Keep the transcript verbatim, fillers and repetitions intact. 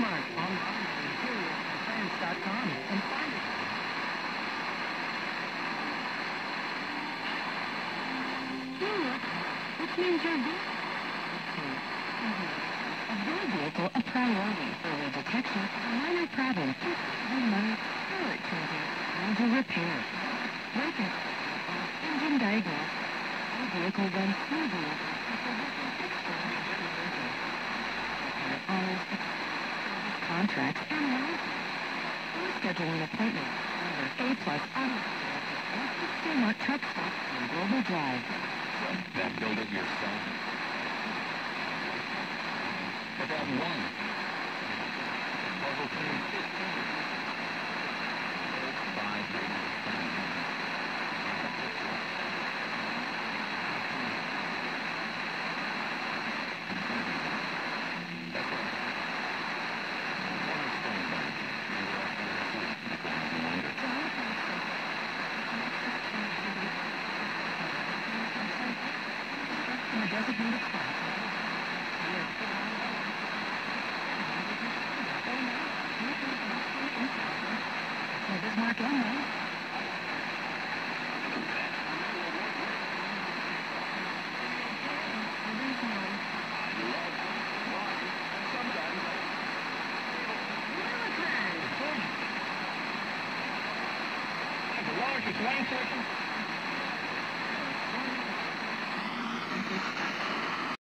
Bismarck online at interior france dot com and find it. Which means your vehicle. A your vehicle a priority. Early detection of minor problems. Remote, pallet changing, major repair. Breaking. Engine diagnosis. Your vehicle runs smoothly. Hours, contracts, and more. Or schedule an appointment. Over A plus auto. Bismarck truck stop on Global Drive. Then build it yourself. About one. Level three. Five. That's right. One explain that. The designated spot. Bismarck and The largest wine section